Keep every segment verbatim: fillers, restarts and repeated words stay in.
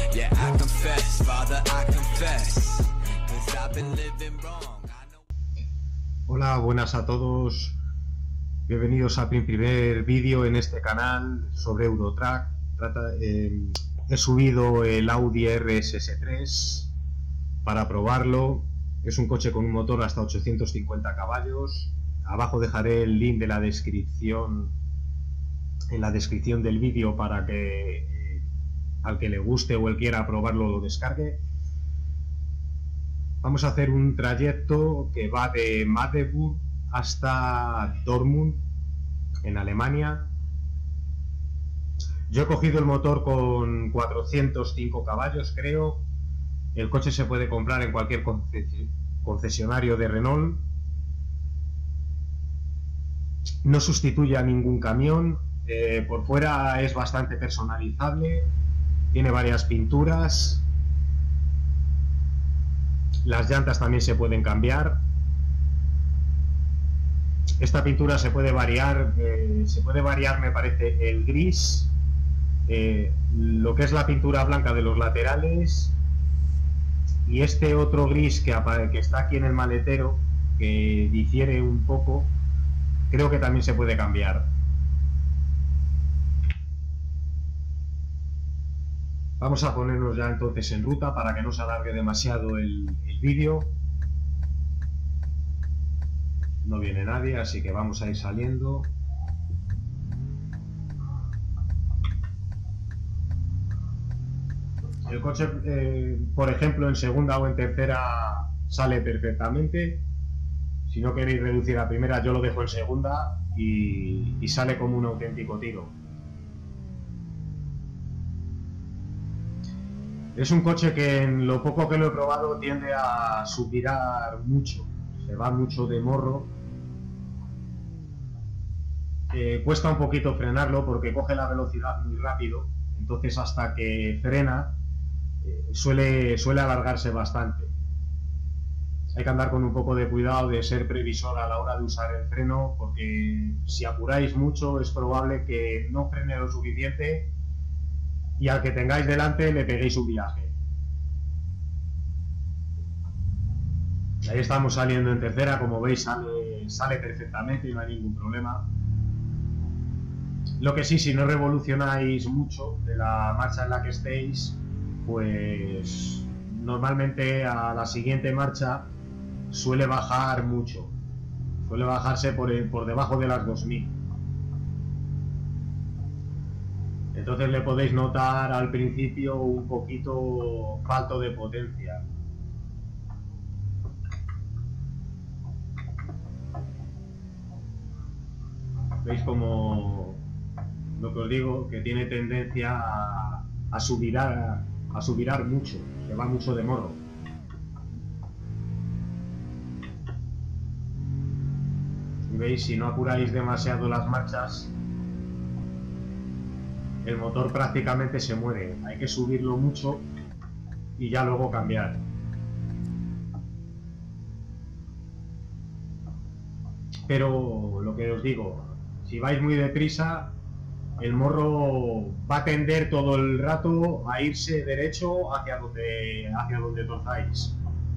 Yeah, I confess, Father, I confess, 'cause I've been living wrong. Hola, buenas a todos. Bienvenidos a mi primer vídeo en este canal sobre Eurotrack. Trata, eh, he subido el Audi R S S tres para probarlo. Es un coche con un motor hasta ochocientos cincuenta caballos. Abajo dejaré el link de la descripción en la descripción del vídeo para que eh, al que le guste o él quiera probarlo lo descargue. Vamos a hacer un trayecto que va de Magdeburg hasta Dortmund, en Alemania. Yo he cogido el motor con cuatrocientos cinco caballos, creo. El coche se puede comprar en cualquier concesionario de Renault. No sustituye a ningún camión. Eh, por fuera es bastante personalizable. Tiene varias pinturas. Las llantas también se pueden cambiar. Esta pintura se puede variar, eh, se puede variar, me parece, el gris, eh, lo que es la pintura blanca de los laterales y este otro gris que, que está aquí en el maletero, que difiere un poco, creo que también se puede cambiar. Vamos a ponernos ya entonces en ruta para que no se alargue demasiado el, el vídeo. No viene nadie, así que vamos a ir saliendo. El coche, eh, por ejemplo, en segunda o en tercera sale perfectamente. Si no queréis reducir a primera, yo lo dejo en segunda y, y sale como un auténtico tiro. Es un coche que en lo poco que lo he probado tiende a suspirar mucho. Se va mucho de morro. Eh, cuesta un poquito frenarlo porque coge la velocidad muy rápido, entonces hasta que frena eh, suele, suele alargarse bastante. Hay que andar con un poco de cuidado, de ser previsor a la hora de usar el freno, porque si apuráis mucho es probable que no frene lo suficiente y al que tengáis delante le peguéis un viaje. Ahí estamos saliendo en tercera, como veis sale, sale perfectamente y no hay ningún problema. Lo que sí, si no revolucionáis mucho de la marcha en la que estéis, pues normalmente a la siguiente marcha suele bajar mucho. Suele bajarse por, el, por debajo de las dos mil. Entonces le podéis notar al principio un poquito falto de potencia. ¿Veis como lo que os digo, que tiene tendencia a, a subirar a, a subirar mucho, que va mucho de morro? Y veis, si no apuráis demasiado las marchas, el motor prácticamente se muere. Hay que subirlo mucho y ya luego cambiar. Pero lo que os digo, si vais muy deprisa, el morro va a tender todo el rato a irse derecho hacia donde, hacia donde torzáis.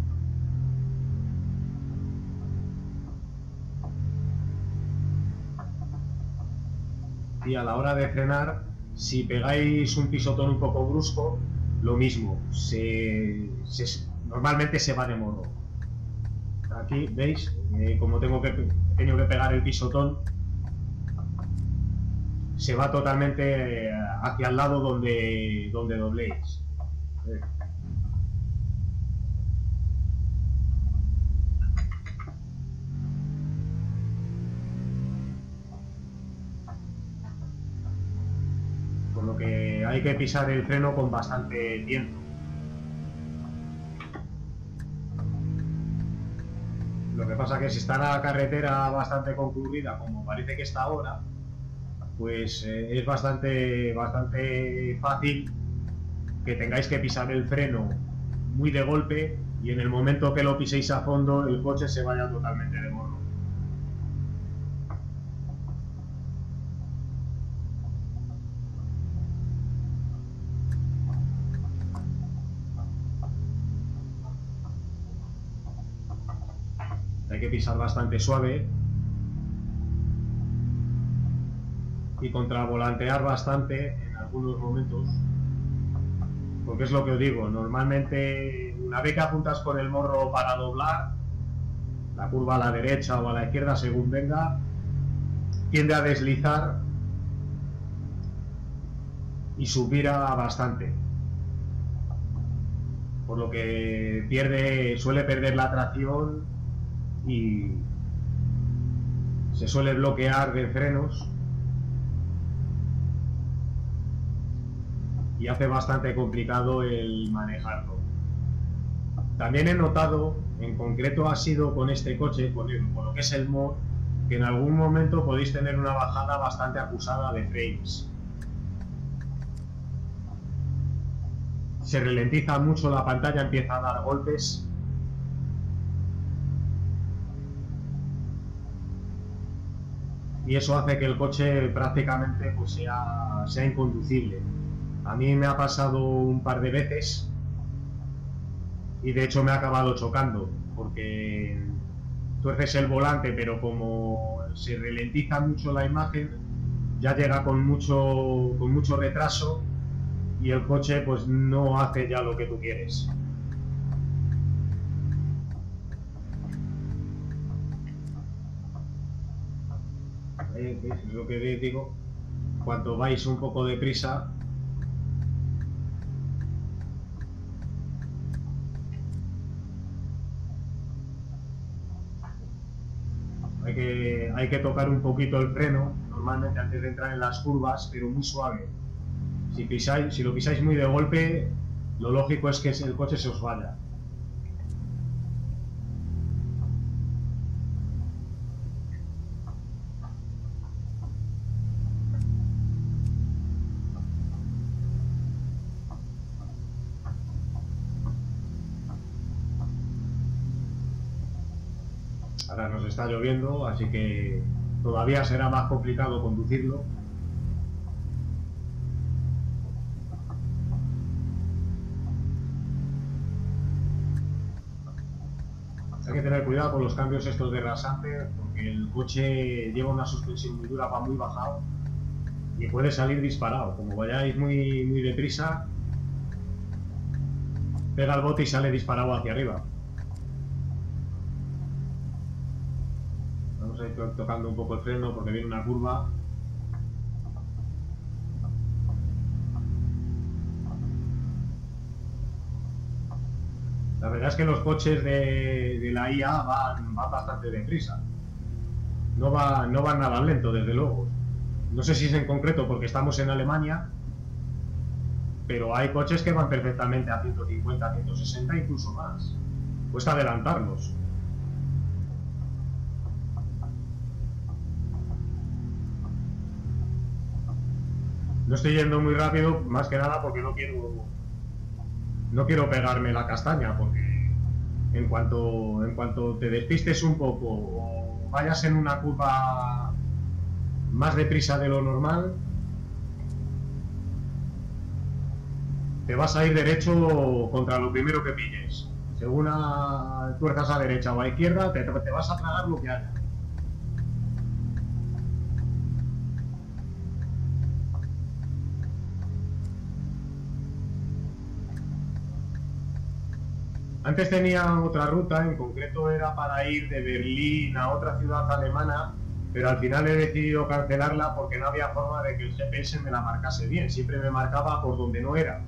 Y a la hora de frenar, si pegáis un pisotón un poco brusco, lo mismo, se, se, normalmente se va de morro. Aquí veis, eh, como tengo que, he tenido que pegar el pisotón, se va totalmente hacia el lado donde, donde dobléis. Por lo que hay que pisar el freno con bastante tiempo. Lo que pasa que si está la carretera bastante concurrida, como parece que está ahora, pues eh, es bastante, bastante fácil que tengáis que pisar el freno muy de golpe y en el momento que lo piséis a fondo el coche se vaya totalmente de morro. que pisar bastante suave y contravolantear bastante en algunos momentos, porque es lo que os digo, normalmente una vez que apuntas con el morro para doblar la curva a la derecha o a la izquierda según venga, tiende a deslizar y subira bastante, por lo que pierde, suele perder la tracción y se suele bloquear de frenos y hace bastante complicado el manejarlo. También he notado, en concreto ha sido con este coche, con, el, con lo que es el mod, que en algún momento podéis tener una bajada bastante acusada de frames. Se ralentiza mucho la pantalla, empieza a dar golpes. Y eso hace que el coche prácticamente pues, sea, sea inconducible. A mí me ha pasado un par de veces y de hecho me ha acabado chocando, porque tuerces el volante, pero como se ralentiza mucho la imagen, ya llega con mucho, con mucho retraso y el coche pues no hace ya lo que tú quieres. Es lo que digo, cuando vais un poco deprisa, hay que, hay que tocar un poquito el freno, normalmente antes de entrar en las curvas, pero muy suave. Si, pisáis, si lo pisáis muy de golpe, lo lógico es que el coche se os vaya. Ahora nos está lloviendo, así que todavía será más complicado conducirlo. Hay que tener cuidado con los cambios estos de rasante, porque el coche lleva una suspensión muy dura, va muy bajado y puede salir disparado. Como vayáis muy, muy deprisa, pega el bote y sale disparado hacia arriba. Vamos a ir tocando un poco el freno porque viene una curva. La verdad es que los coches de, de la I A van, van bastante deprisa. No, va, no van nada lento, desde luego. No sé si es en concreto porque estamos en Alemania, pero hay coches que van perfectamente a ciento cincuenta, a ciento sesenta, incluso más. Cuesta adelantarlos. No estoy yendo muy rápido, más que nada porque no quiero no quiero pegarme la castaña, porque en cuanto en cuanto te despistes un poco o vayas en una curva más deprisa de lo normal, te vas a ir derecho contra lo primero que pilles. Según a tuerzas a derecha o a izquierda, te, te vas a tragar lo que haya. Antes tenía otra ruta, en concreto era para ir de Berlín a otra ciudad alemana, pero al final he decidido cancelarla porque no había forma de que el G P S me la marcase bien, siempre me marcaba por donde no era.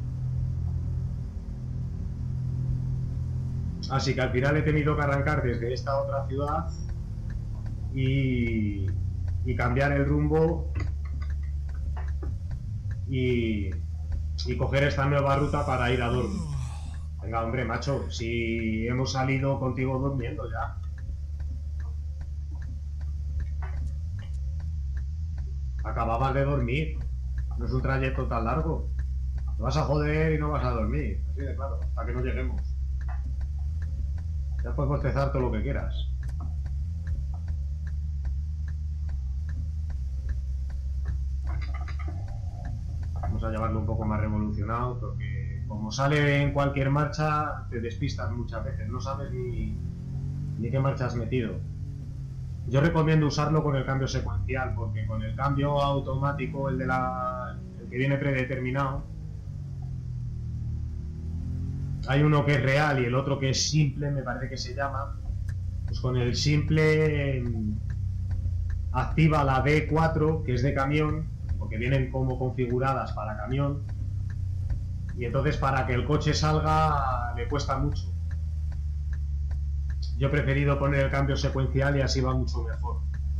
Así que al final he tenido que arrancar desde esta otra ciudad y, y cambiar el rumbo y, y coger esta nueva ruta para ir a Dortmund. Venga, hombre, macho, si hemos salido contigo durmiendo ya. Acababas de dormir. No es un trayecto tan largo. Te vas a joder y no vas a dormir. Así de claro, hasta que no lleguemos. Ya puedes bostezar todo lo que quieras. Vamos a llevarlo un poco más revolucionado porque como sale en cualquier marcha te despistas muchas veces, no sabes ni, ¿Ni qué marcha has metido? Yo recomiendo usarlo con el cambio secuencial, porque con el cambio automático, el de la, el que viene predeterminado, hay uno que es real y el otro que es simple, me parece que se llama. Pues con el simple activa la D cuatro, que es de camión, porque vienen como configuradas para camión, y entonces para que el coche salga le cuesta mucho. Yo he preferido poner el cambio secuencial y así va mucho mejor.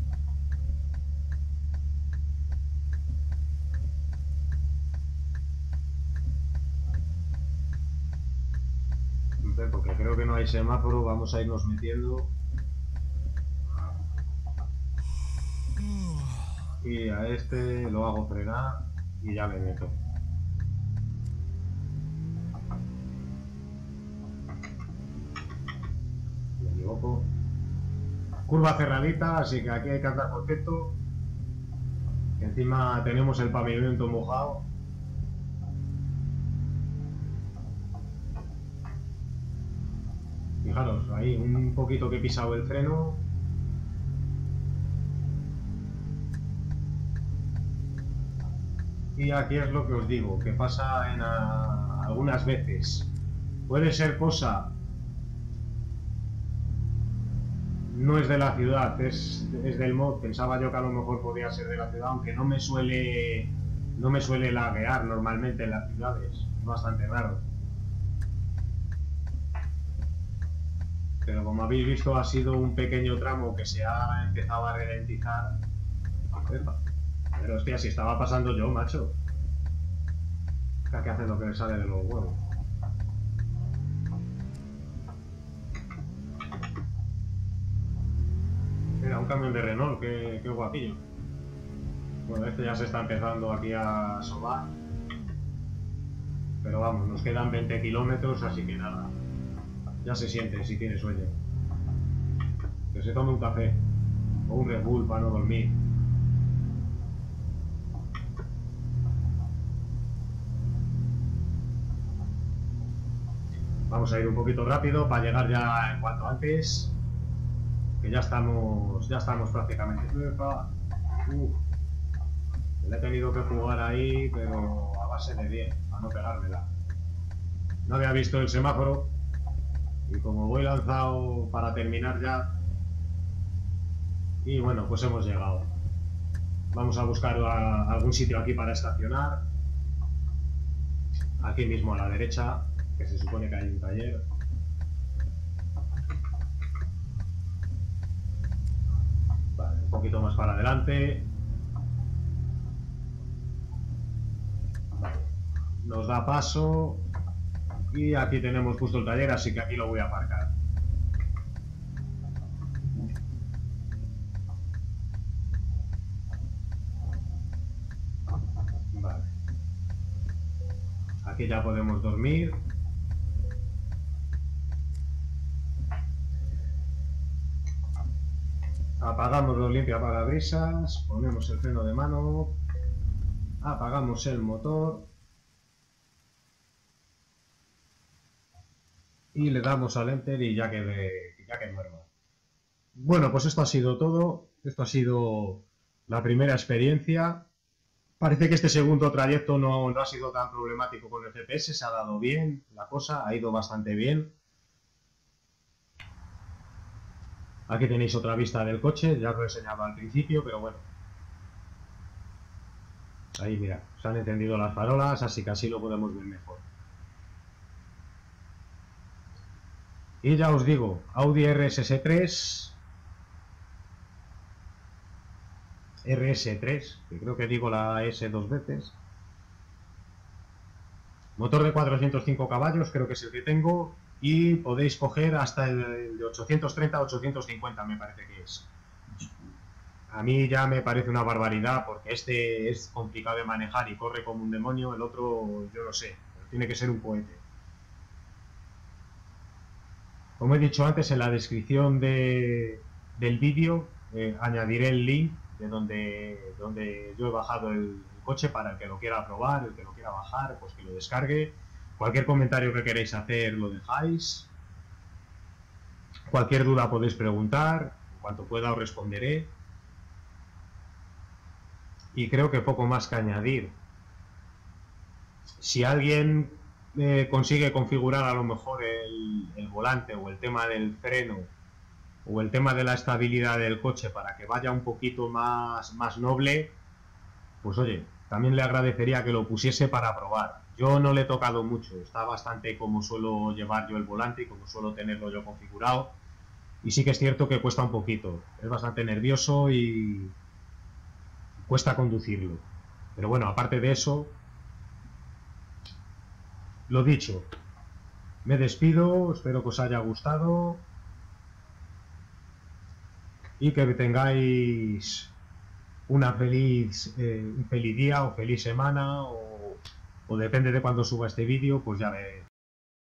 Porque creo que no hay semáforo, vamos a irnos metiendo. Y a este lo hago frenar y ya me meto. Me equivoco. Curva cerradita, así que aquí hay que andar contento. Encima tenemos el pavimento mojado. Fijaros, ahí un poquito que he pisado el freno. Y aquí es lo que os digo, que pasa en a, algunas veces. Puede ser cosa... No es de la ciudad, es, es del mod. Pensaba yo que a lo mejor podía ser de la ciudad, aunque no me suele... No me suele laguear normalmente en las ciudades. Es bastante raro. Pero como habéis visto, ha sido un pequeño tramo que se ha empezado a ralentizar. Pero hostia, si estaba pasando yo, macho. Que hace lo que le sale de los huevos. Mira, un camión de Renault, qué, qué guapillo. Bueno, este ya se está empezando aquí a sobar. Pero vamos, nos quedan veinte kilómetros, así que nada. Ya se siente si tiene sueño. Que se tome un café. O un Red Bull para no dormir. Vamos a ir un poquito rápido para llegar ya en cuanto antes. Que ya estamos, ya estamos prácticamente. Uf, le he tenido que jugar ahí, pero a base de bien, a no pegármela. No había visto el semáforo y como voy lanzado para terminar ya. Y bueno, pues hemos llegado. Vamos a buscar a, algún sitio aquí para estacionar. Aquí mismo a la derecha, que se supone que hay un taller. Vale, un poquito más para adelante. Vale. Nos da paso. Y aquí tenemos justo el taller, así que aquí lo voy a aparcar. Vale. Aquí ya podemos dormir. Apagamos los limpiaparabrisas, ponemos el freno de mano, apagamos el motor y le damos al enter y ya que, ya que duerma. Bueno, pues esto ha sido todo. Esto ha sido la primera experiencia. Parece que este segundo trayecto no, no ha sido tan problemático con el G P S, se ha dado bien la cosa, ha ido bastante bien. Aquí tenéis otra vista del coche, ya os lo he enseñado al principio, pero bueno. Ahí mira, se han encendido las farolas, así que así lo podemos ver mejor. Y ya os digo, Audi R S tres, R S tres, que creo que digo la S dos veces. Motor de cuatrocientos cinco caballos, creo que es el que tengo. Y podéis coger hasta el de ochocientos treinta a ochocientos cincuenta, me parece que es. A mí ya me parece una barbaridad, porque este es complicado de manejar y corre como un demonio. El otro, yo lo sé, pero tiene que ser un cohete. Como he dicho antes, en la descripción de, del vídeo eh, añadiré el link de donde, donde yo he bajado el, el coche para el que lo quiera probar, el que lo quiera bajar, pues que lo descargue. Cualquier comentario que queréis hacer lo dejáis. Cualquier duda podéis preguntar, en cuanto pueda os responderé. Y creo que poco más que añadir. Si alguien eh, consigue configurar a lo mejor el, el volante o el tema del freno o el tema de la estabilidad del coche para que vaya un poquito más, más noble, pues oye, también le agradecería que lo pusiese para probar. Yo no le he tocado mucho, está bastante como suelo llevar yo el volante y como suelo tenerlo yo configurado. Y sí que es cierto que cuesta un poquito, es bastante nervioso y cuesta conducirlo. Pero bueno, aparte de eso, lo dicho, me despido, espero que os haya gustado y que tengáis una feliz, eh, un feliz día o feliz semana o, o depende de cuándo suba este vídeo, pues ya ve,